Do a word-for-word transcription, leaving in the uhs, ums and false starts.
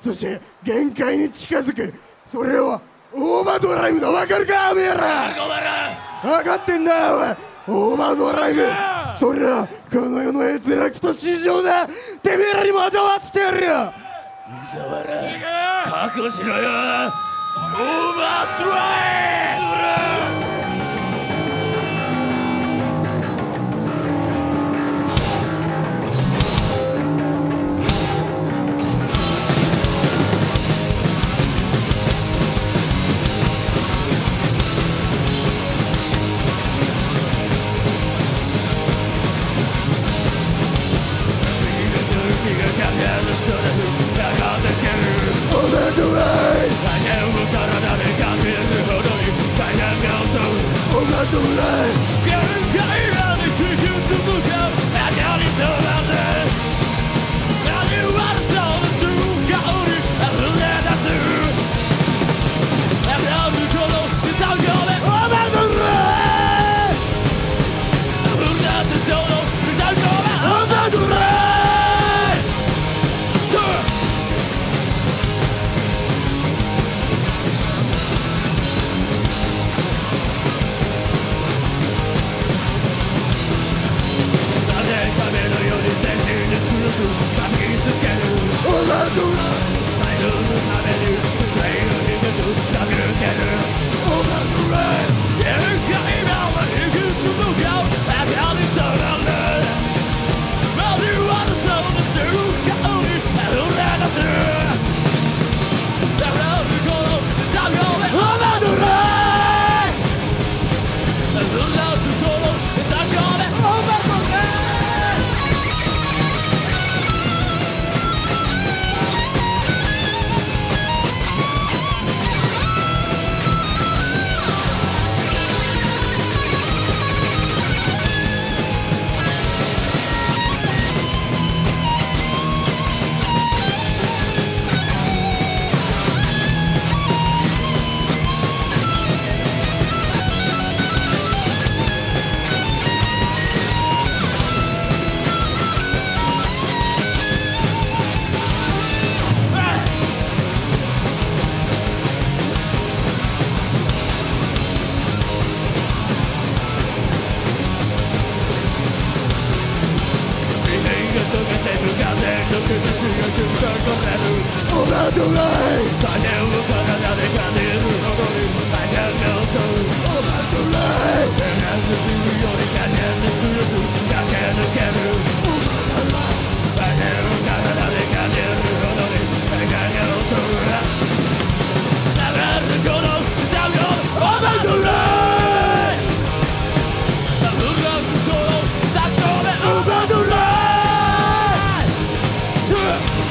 そして限界に近づく。それはオーバードライブだ。分かるかおめえら。分かってんだお前。オーバードライブ、それはこの世の閲楽と至上だ。てめえらにも味わわせてやるよ。 伊沢ら覚悟しろよ。オーバードライブ。 Sure.